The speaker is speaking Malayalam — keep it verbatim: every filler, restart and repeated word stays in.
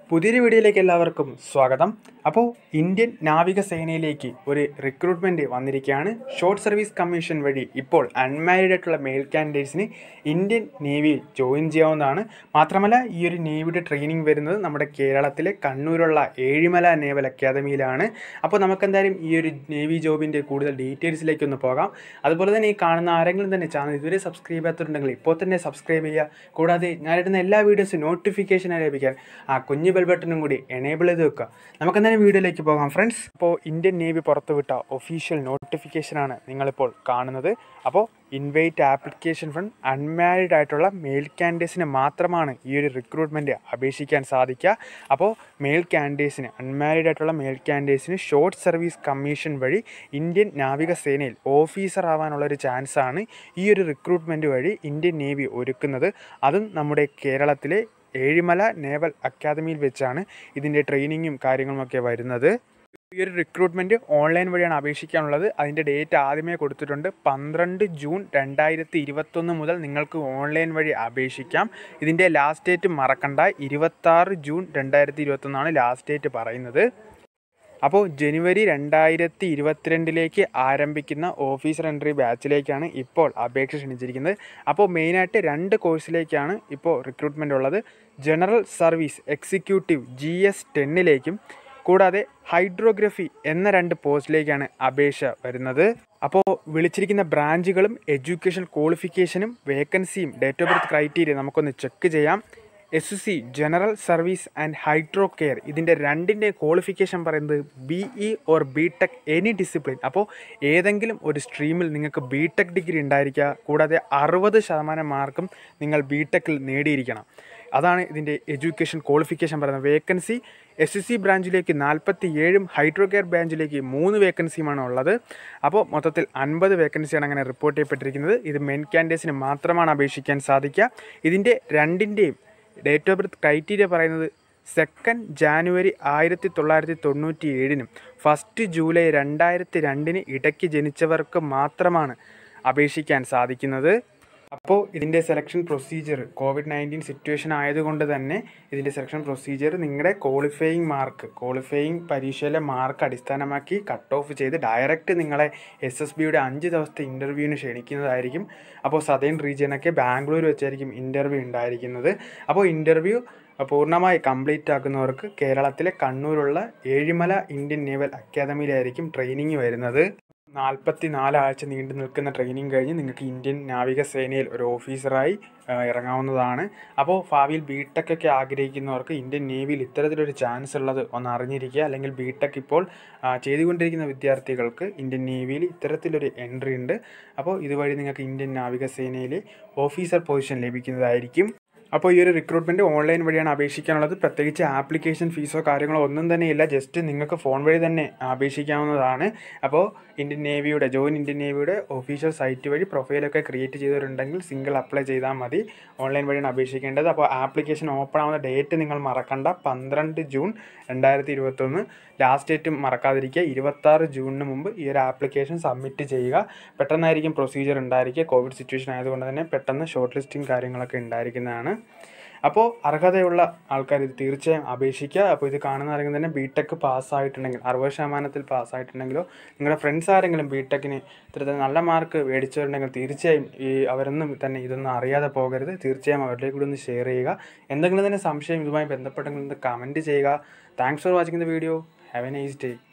പുതിയൊരു വീഡിയോയിലേക്ക് എല്ലാവർക്കും സ്വാഗതം. അപ്പോൾ ഇന്ത്യൻ നാവികസേനയിലേക്ക് ഒരു റിക്രൂട്ട്മെൻറ്റ് വന്നിരിക്കുകയാണ്. ഷോർട്ട് സർവീസ് കമ്മീഷൻ വഴി ഇപ്പോൾ അൺമാരീഡ് ആയിട്ടുള്ള മെയിൽ കാൻഡിഡേറ്റ്സിന് ഇന്ത്യൻ നേവിയിൽ ജോയിൻ ചെയ്യാവുന്നതാണ്. മാത്രമല്ല ഈ ഒരു നേവിയുടെ ട്രെയിനിങ് വരുന്നത് നമ്മുടെ കേരളത്തിലെ കണ്ണൂരുള്ള ഏഴിമല നേവൽ അക്കാദമിയിലാണ്. അപ്പോൾ നമുക്കെന്തായാലും ഈ ഒരു നേവി ജോബിൻ്റെ കൂടുതൽ ഡീറ്റെയിൽസിലേക്കൊന്ന് പോകാം. അതുപോലെ തന്നെ ഈ കാണുന്ന ആരെങ്കിലും തന്നെ ചാനൽ ഇതുവരെ സബ്സ്ക്രൈബ് ചെയ്യാത്തുണ്ടെങ്കിൽ ഇപ്പോൾ തന്നെ സബ്സ്ക്രൈബ് ചെയ്യുക. കൂടാതെ ഞാനിടുന്ന എല്ലാ വീഡിയോസും നോട്ടിഫിക്കേഷനായി ലഭിക്കാൻ ആ കുഞ്ഞു ബെൽ ബട്ടണും കൂടി എനേബിൾ ചെയ്ത് വെക്കുക. നമുക്കെന്തായാലും വീഡിയോയിലേക്ക് പോകാം ഫ്രണ്ട്സ്. അപ്പോൾ ഇന്ത്യൻ നേവി പുറത്തുവിട്ട ഒഫീഷ്യൽ നോട്ടിഫിക്കേഷനാണ് നിങ്ങളിപ്പോൾ കാണുന്നത്. അപ്പോൾ ഇൻവൈറ്റ് ആപ്ലിക്കേഷൻ ഫ്രം അൺമാരീഡ് ആയിട്ടുള്ള മെയിൽ കാൻഡിഡേറ്റ്സിന് മാത്രമാണ് ഈ ഒരു റിക്രൂട്ട്മെൻറ്റ് അപേക്ഷിക്കാൻ സാധിക്കുക. അപ്പോൾ മെയിൽ കാൻഡിഡേറ്റ്സിന് അൺമാരീഡ് ആയിട്ടുള്ള മെയിൽ കാൻഡിഡേറ്റ്സിന് ഷോർട്ട് സർവീസ് കമ്മീഷൻ വഴി ഇന്ത്യൻ നാവികസേനയിൽ ഓഫീസർ ആവാനുള്ളൊരു ചാൻസാണ് ഈ ഒരു റിക്രൂട്ട്മെൻറ്റ് വഴി ഇന്ത്യൻ നേവി ഒരുക്കുന്നത്. അതും നമ്മുടെ കേരളത്തിലെ ഏഴിമല നേവൽ അക്കാദമിയിൽ വെച്ചാണ് ഇതിൻ്റെ ട്രെയിനിങ്ങും കാര്യങ്ങളുമൊക്കെ വരുന്നത്. ഈ ഒരു റിക്രൂട്ട്മെൻറ്റ് ഓൺലൈൻ വഴിയാണ് അപേക്ഷിക്കാനുള്ളത്. അതിൻ്റെ ഡേറ്റ് ആദ്യമേ കൊടുത്തിട്ടുണ്ട്. പന്ത്രണ്ട് ജൂൺ രണ്ടായിരത്തി ഇരുപത്തൊന്ന് മുതൽ നിങ്ങൾക്ക് ഓൺലൈൻ വഴി അപേക്ഷിക്കാം. ഇതിൻ്റെ ലാസ്റ്റ് ഡേറ്റ് മറക്കണ്ട, ഇരുപത്താറ് ജൂൺ രണ്ടായിരത്തി ഇരുപത്തൊന്നാണ് ലാസ്റ്റ് ഡേറ്റ് പറയുന്നത്. അപ്പോൾ ജനുവരി രണ്ടായിരത്തി ഇരുപത്തിരണ്ടിലേക്ക് ആരംഭിക്കുന്ന ഓഫീസർ എൻട്രി ബാച്ചിലേക്കാണ് ഇപ്പോൾ അപേക്ഷ ക്ഷണിച്ചിരിക്കുന്നത്. അപ്പോൾ മെയിനായിട്ട് രണ്ട് കോഴ്സിലേക്കാണ് ഇപ്പോൾ റിക്രൂട്ട്മെൻ്റ് ഉള്ളത്. General service executive G S ടെന്നിലേക്കും കൂടാതെ ഹൈഡ്രോഗ്രഫി എന്ന രണ്ട് പോസ്റ്റിലേക്കാണ് അപേക്ഷ വരുന്നത്. അപ്പോൾ വിളിച്ചിരിക്കുന്ന ബ്രാഞ്ചുകളും എഡ്യൂക്കേഷൻ ക്വാളിഫിക്കേഷനും വേക്കൻസിയും ഡേറ്റ് ഓഫ് ബർത്ത് ക്രൈറ്റീരിയ നമുക്കൊന്ന് ചെക്ക് ചെയ്യാം. S C general service and hydro care ഇതിൻ്റെ രണ്ടിൻ്റെ ക്വാളിഫിക്കേഷൻ പറയുന്നത് B E or B tech any discipline. അപ്പോൾ ഏതെങ്കിലും ഒരു സ്ട്രീമിൽ നിങ്ങൾക്ക് ബി ടെക് ഡിഗ്രി ഉണ്ടായിരിക്കുക. കൂടാതെ അറുപത് ശതമാനം മാർക്കും നിങ്ങൾ ബി ടെക്കിൽ നേടിയിരിക്കണം. അതാണ് ഇതിൻ്റെ എഡ്യൂക്കേഷൻ ക്വാളിഫിക്കേഷൻ പറയുന്നത്. വേക്കൻസി എസ് എസ് സി ബ്രാഞ്ചിലേക്ക് നാൽപ്പത്തി ഏഴും ഹൈഡ്രോ കെയർ ബ്രാഞ്ചിലേക്ക് മൂന്ന് വേക്കൻസിയുമാണ് ഉള്ളത്. അപ്പോൾ മൊത്തത്തിൽ അൻപത് വേക്കൻസിയാണ് അങ്ങനെ റിപ്പോർട്ട് ചെയ്യപ്പെട്ടിരിക്കുന്നത്. ഇത് മെയിൻ കാൻഡിഡേറ്റ്സിന് മാത്രമാണ് അപേക്ഷിക്കാൻ സാധിക്കുക. ഇതിൻ്റെ രണ്ടിൻ്റെയും ഡേറ്റ് ഓഫ് ബർത്ത് ക്രൈറ്റീരിയ പറയുന്നത് സെക്കൻഡ് ജാനുവരി ആയിരത്തി തൊള്ളായിരത്തി തൊണ്ണൂറ്റി ഏഴിനും ഫസ്റ്റ് ജൂലൈ രണ്ടായിരത്തി രണ്ടിന് ഇടയ്ക്ക് ജനിച്ചവർക്ക് മാത്രമാണ് അപേക്ഷിക്കാൻ സാധിക്കുന്നത്. അപ്പോൾ ഇതിൻ്റെ selection procedure covid nineteen situation ആയതുകൊണ്ട് തന്നെ ഇതിൻ്റെ സെലക്ഷൻ പ്രൊസീജിയർ നിങ്ങളുടെ ക്വാളിഫയിങ് മാർക്ക് ക്വാളിഫയിങ് പരീക്ഷയിലെ മാർക്ക് അടിസ്ഥാനമാക്കി കട്ട് ഓഫ് ചെയ്ത് ഡയറക്റ്റ് നിങ്ങളെ എസ് എസ് ബിയുടെ അഞ്ച് ദിവസത്തെ ഇൻ്റർവ്യൂവിന് ക്ഷണിക്കുന്നതായിരിക്കും. അപ്പോൾ സദേൺ റീജിയനൊക്കെ ബാംഗ്ലൂർ വെച്ചായിരിക്കും ഇൻ്റർവ്യൂ ഉണ്ടായിരിക്കുന്നത്. അപ്പോൾ ഇൻ്റർവ്യൂ പൂർണ്ണമായി കംപ്ലീറ്റ് ആക്കുന്നവർക്ക് കേരളത്തിലെ കണ്ണൂരുള്ള ഏഴിമല ഇന്ത്യൻ നേവൽ അക്കാദമിയിലായിരിക്കും ട്രെയിനിങ് വരുന്നത്. നാൽപ്പത്തി നാലാഴ്ച നീണ്ടു നിൽക്കുന്ന ട്രെയിനിങ് കഴിഞ്ഞ് നിങ്ങൾക്ക് ഇന്ത്യൻ നാവികസേനയിൽ ഒരു ഓഫീസറായി ഇറങ്ങാവുന്നതാണ്. അപ്പോൾ ഭാവിയിൽ ബി ടെക് ഒക്കെ ആഗ്രഹിക്കുന്നവർക്ക് ഇന്ത്യൻ നേവിയിൽ ഇത്തരത്തിലൊരു ചാൻസ് ഉള്ളത് ഒന്ന് അറിഞ്ഞിരിക്കുക. അല്ലെങ്കിൽ ബി ടെക് ഇപ്പോൾ ചെയ്തുകൊണ്ടിരിക്കുന്ന വിദ്യാർത്ഥികൾക്ക് ഇന്ത്യൻ നേവിയിൽ ഇത്തരത്തിലൊരു എൻട്രി ഉണ്ട്. അപ്പോൾ ഇതുവഴി നിങ്ങൾക്ക് ഇന്ത്യൻ നാവികസേനയിലെ ഓഫീസർ പൊസിഷൻ ലഭിക്കുന്നതായിരിക്കും. അപ്പോൾ ഈ ഒരു റിക്രൂട്ട്മെൻറ്റ് ഓൺലൈൻ വഴിയാണ് അപേക്ഷിക്കാനുള്ളത്. പ്രത്യേകിച്ച് ആപ്ലിക്കേഷൻ ഫീസോ കാര്യങ്ങളോ ഒന്നും തന്നെ ഇല്ല. ജസ്റ്റ് നിങ്ങൾക്ക് ഫോൺ വഴി തന്നെ അപേക്ഷിക്കാവുന്നതാണ്. അപ്പോൾ ഇന്ത്യൻ നേവിയുടെ ജോയിൻ ഇന്ത്യൻ നേവിയുടെ ഒഫീഷ്യൽ സൈറ്റ് വഴി പ്രൊഫൈലൊക്കെ ക്രിയേറ്റ് ചെയ്തിട്ടുണ്ടെങ്കിൽ സിംഗിൾ അപ്ലൈ ചെയ്താൽ മതി. ഓൺലൈൻ വഴിയാണ് അപേക്ഷിക്കേണ്ടത്. അപ്പോൾ ആപ്ലിക്കേഷൻ ഓപ്പൺ ആവുന്ന ഡേറ്റ് നിങ്ങൾ മറക്കണ്ട, പന്ത്രണ്ട് ജൂൺ രണ്ടായിരത്തി ഇരുപത്തൊന്ന് ലാസ്റ്റ് ഡേറ്റ് മറക്കാതിരിക്കുക. ഇരുപത്താറ് ജൂണിന് മുമ്പ് ഈ ഒരു ആപ്ലിക്കേഷൻ സബ്മിറ്റ് ചെയ്യുക. പെട്ടെന്നായിരിക്കും പ്രൊസീജിയർ ഉണ്ടായിരിക്കുക. കോവിഡ് സിറ്റുവേഷൻ ആയതുകൊണ്ട് തന്നെ പെട്ടെന്ന് ഷോർട്ട് ലിസ്റ്റിംഗ് കാര്യങ്ങളൊക്കെ ഉണ്ടായിരിക്കുന്നതാണ്. അപ്പോൾ അർഹതയുള്ള ആൾക്കാർ ഇത് തീർച്ചയായും അപേക്ഷിക്കുക. അപ്പോൾ ഇത് കാണുന്ന ആരെങ്കിലും തന്നെ ബി ടെക് പാസ്സായിട്ടുണ്ടെങ്കിൽ അറുപത് ശതമാനത്തിൽ പാസ്സായിട്ടുണ്ടെങ്കിലോ നിങ്ങളുടെ ഫ്രണ്ട്സ് ആരെങ്കിലും ബി ടെക്കിന് ഇത്തരത്തിൽ നല്ല മാർക്ക് മേടിച്ചിട്ടുണ്ടെങ്കിൽ തീർച്ചയായും ഈ അവരൊന്നും തന്നെ ഇതൊന്നും അറിയാതെ പോകരുത്. തീർച്ചയായും അവരിലേക്ക് കൂടി ഒന്ന് ഷെയർ ചെയ്യുക. എന്തെങ്കിലും തന്നെ സംശയം ഇതുമായി ബന്ധപ്പെട്ടെങ്കിൽ ഒന്ന് കമൻറ്റ് ചെയ്യുക. Thanks for watching the video. Have a nice day.